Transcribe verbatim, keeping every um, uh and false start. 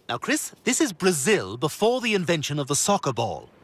Now, Chris, this is Brazil before the invention of the soccer ball.